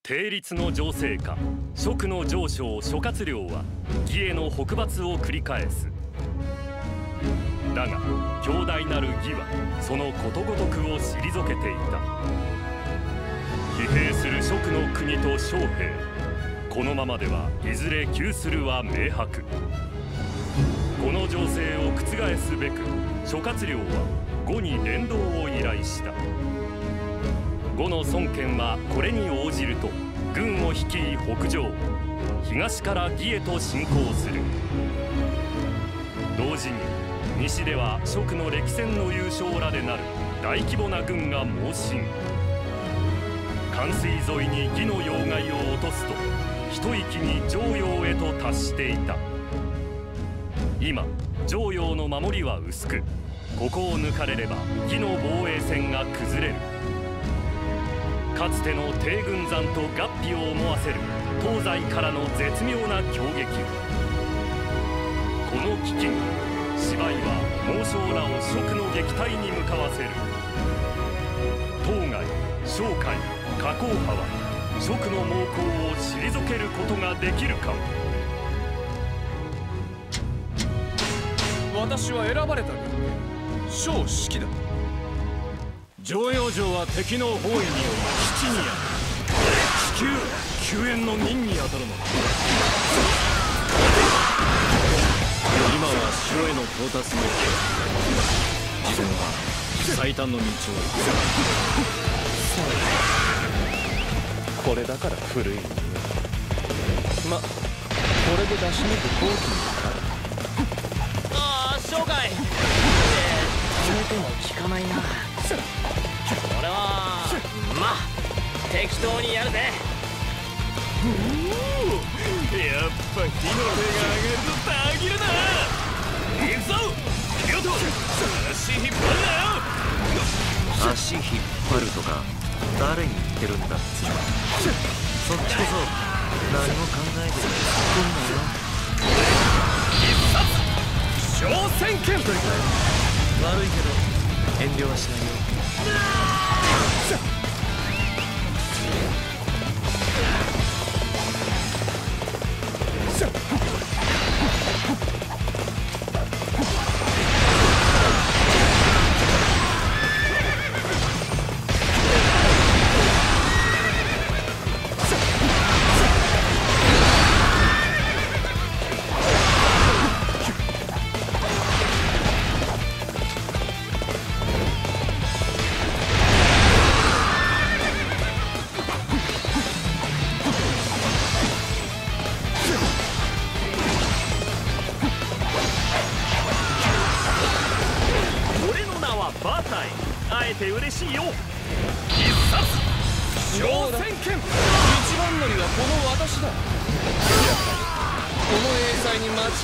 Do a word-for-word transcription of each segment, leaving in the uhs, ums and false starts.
定律の情勢下、蜀の上将諸葛亮は義への北伐を繰り返す。だが強大なる義はそのことごとくを退けていた。疲弊する蜀の国と将兵、このままではいずれ窮するは明白。この情勢を覆すべく諸葛亮は呉に連動を依頼した。呉の孫権はこれに応じると軍を率い北上、東から義へと進行する。同時に西では蜀の歴戦の優勝らでなる大規模な軍が猛進。関水沿いに義の要害を落とすと一息に襄陽へと達していた。今襄陽の守りは薄く、ここを抜かれれば義の防衛線が崩れる。かつての帝軍山と合皮を思わせる東西からの絶妙な強撃。この危機に芝居は猛将らを蜀の撃退に向かわせる。当該、商海、加工派は蜀の猛攻を退けることができるか。 私は選ばれた人間、趙子規だ。 襄陽城は敵の包囲により基地にある。地球救援の任に当たるのだ。今は城への到達の事前は最短の道を。 これだから古い。ま、これで出し抜く好機になる。 ああ、生涯って決めても効かないな。俺はまあ適当にやるぜ。 おお、やっぱ火の手が上がるとたぎるな。行くぞヒロト、足引っ張るなよ。 足引っ張るとか誰に言ってるんだ。そっちこそ何も考えてる必殺小戦剣。 悪いけど遠慮はしないよ。 会えて嬉しいよ。必殺小戦剣。 一番乗りはこの私だ。やっぱりこの英才に間違いはない。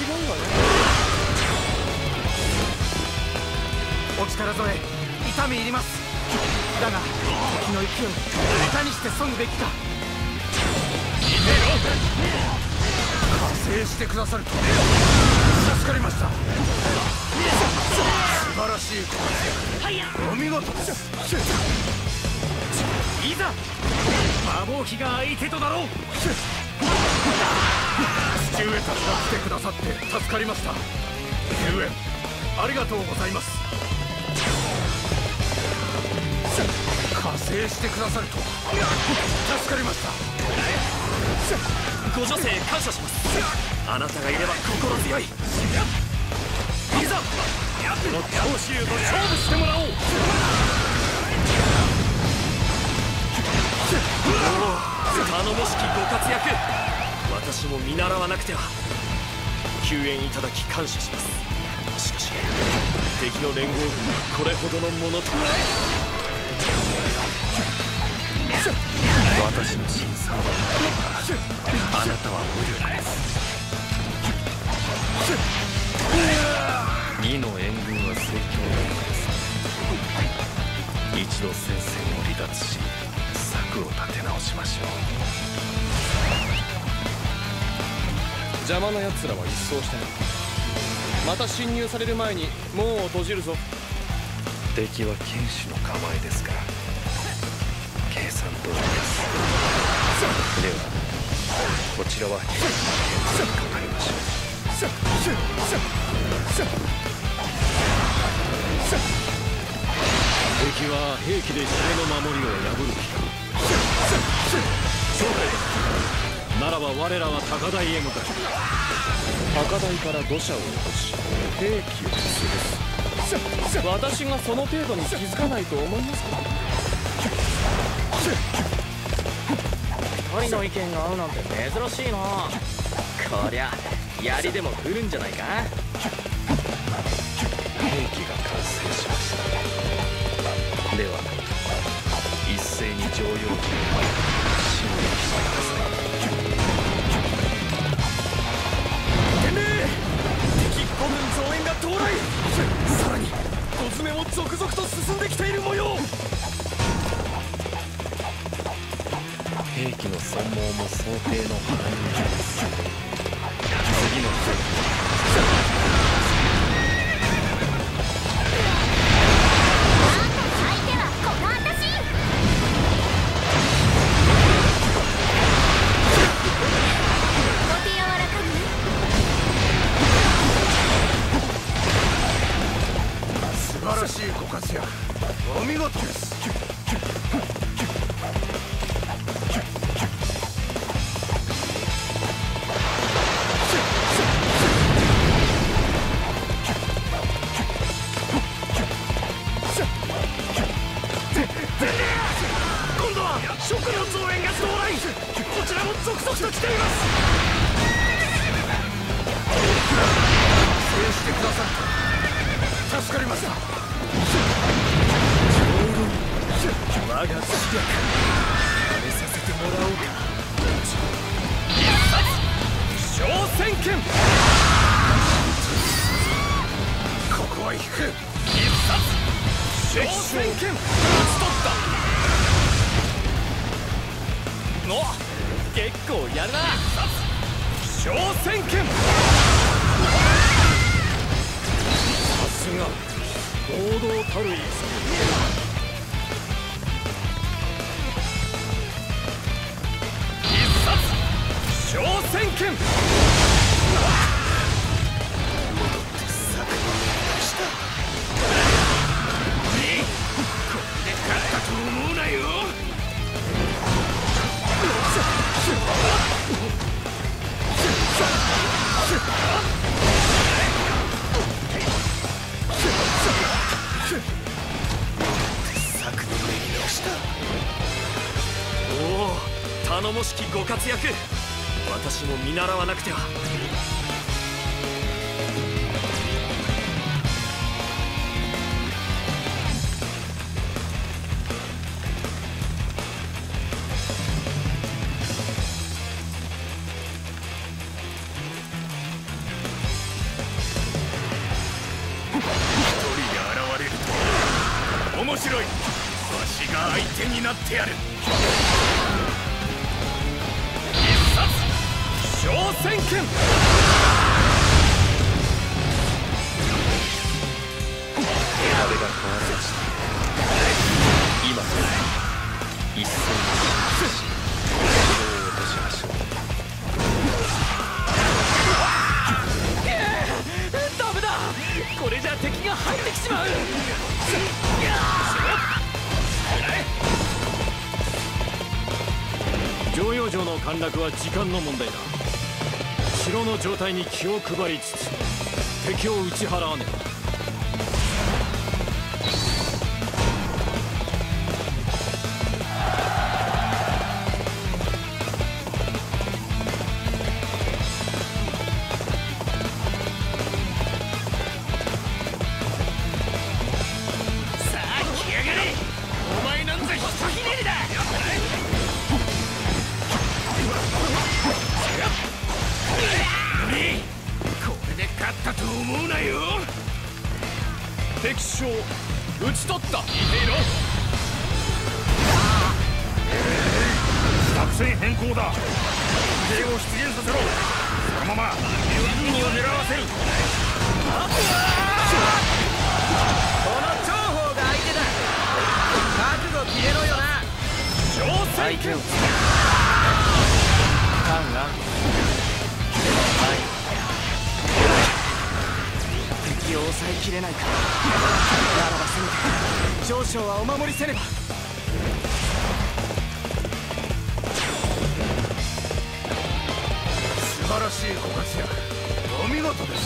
お力添え痛み入ります。だが敵の勢いいかにして削ぐべきか。加勢してくださると助かりました。素晴らしいご活躍、お見事。いざ馬防機が相手となろう。父上たちが来てくださって助かりました。救援ありがとうございます。加勢してくださると助かりました。 ご助勢感謝します。あなたがいれば心強い。 いざこの長州と勝負してもらおう。 頼もしきご活躍、私も見習わなくては。救援いただき感謝します。しかし敵の連合軍がこれほどのものとは。 私の審査はあなたは無力です。義の援軍は盛況なのです。一度戦線を離脱し策を立て直しましょう。 邪魔な奴らは一掃してな。また侵入される前に門を閉じるぞ。 敵は堅守の構えですから計算通りです。 ではこちらは兵器にかかりましょう。敵は兵器で城の守りを破る気か。そうかい。ならば我らは高台へ向かう。高台から土砂を落とし兵器を潰す。私がその程度に気づかないと思いますか。 二人の意見が合うなんて珍しいな。こりゃ槍でも降るんじゃないか。 兵器が完成しました。では一斉に常用機を進撃してください。 てめえ、敵五軍増援が到来。さらに小詰めも続々と進んできている模様。 兵器の損耗も想定の範囲内です。次の兵器素晴らしいご活躍、お見事です。 今度は食の増援が到来。こちらも続々と来ています。 制してくださって助かりました。 我が知略試めさせてもらおうか。小戦剣。 ここは引く。 小戦剣。打ち取った。お、結構やるな。小戦剣。さすが王道たるい。小戦剣。戻って策にした。これで勝ったと思うなよ。策の練り直した。おお、頼もしきご活躍。私も見習わなくては。一人で現れると面白い。わしが相手になってやる。小戦剣。選びが変わりました。今すぐ一斉に城を落としましょう。 ダメだ。これじゃ敵が入ってきちまう。 常養城の陥落は時間の問題だ。城の状態に気を配りつつ敵を打ち払わねば。 さあ来やがれ。お前なんざひとひねりだ。これで勝ったと思うなよ。 敵将討ち取った。 いいろ。 作戦変更だ。兵を出現させろ。そのまま軍を狙わせる。 この長砲が相手だ。覚悟決めろよな。 小戦剣。 カンが敵を抑えきれないか。ならばせめて上昇はお守りせねば。 素晴らしいご活躍、お見事です。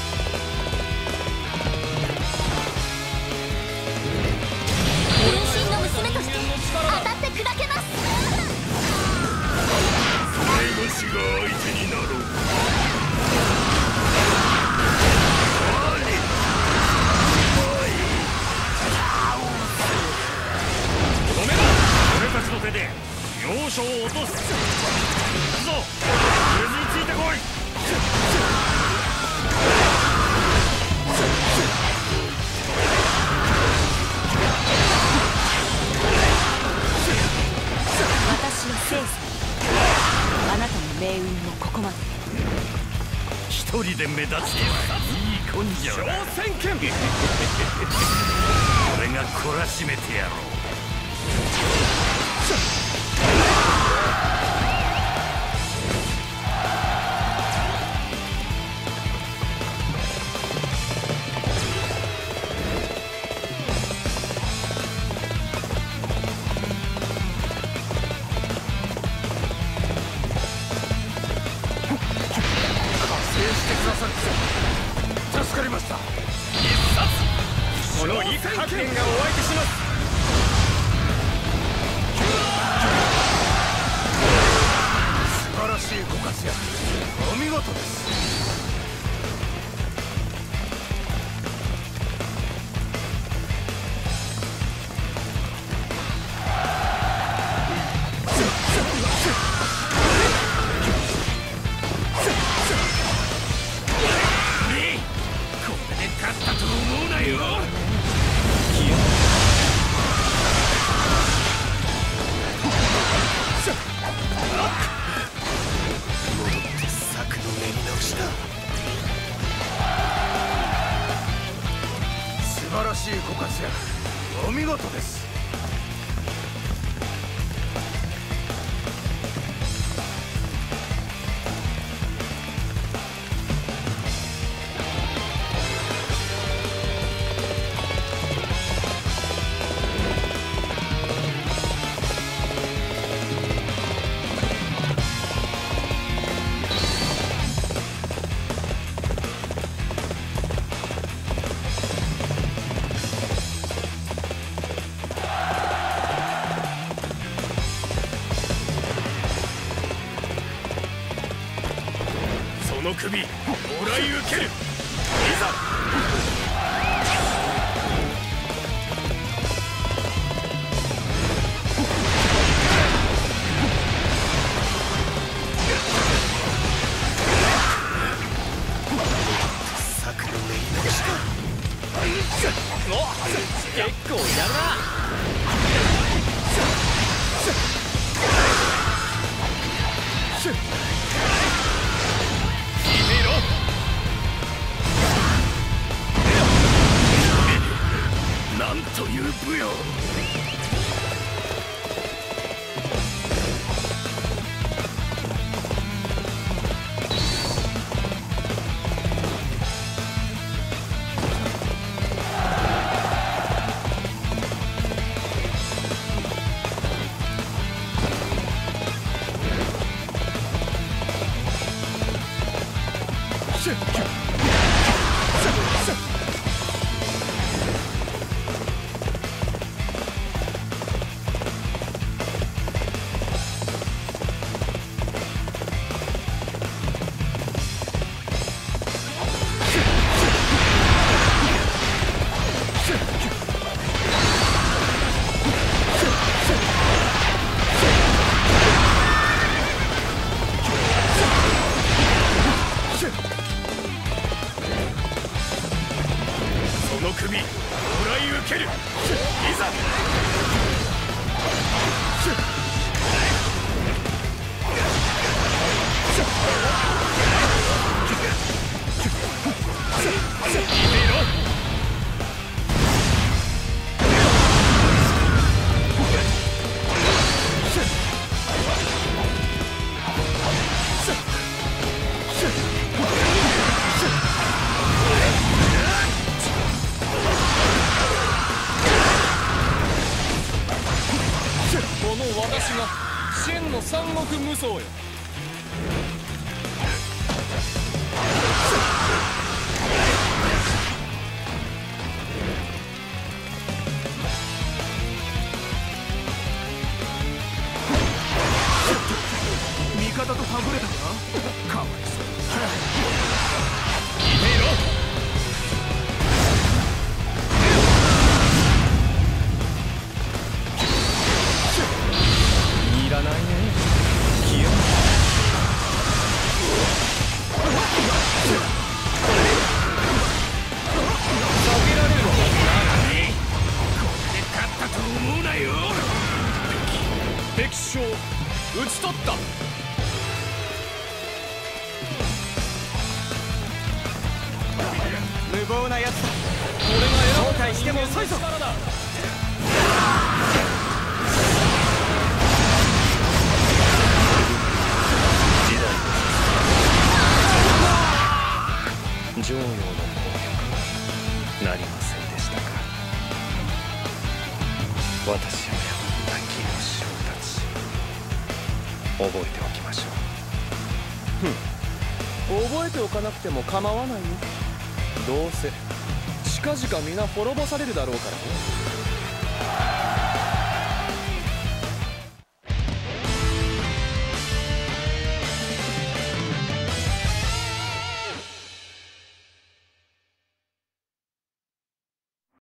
分身の娘として当たって砕けます。 前の死が相手になろう。 止めろ。俺たちの手で要所を落とす。行くぞ、俺についてこい。 私は聖さん。あなたの命運もここまで。 一人で目立ち、いい根性だ。 挑戦権俺が懲らしめてやろう。 助かりました。 この陸発見がお相手します。 素晴らしいご活躍、お見事です。素晴らしいご活躍、お見事です。 その首もらい受ける。いざ。策の練り直しだ。 お、結構やるな。 なんという武勇。 の私が真の三国無双よ。 味方とはぐれたか。かわいそう。 いらないね。消えろ。避けられるはずない。 勝ったと思うなよ。 敵将討ち取った。 無謀なやつだ。 俺が選後悔しても遅いぞ。 力だ。 常陽の攻撃なりませんでしたか。私を破った義の将たち、覚えておきましょう。 覚えておかなくても構わないよ。どうせ近々皆滅ぼされるだろうからね。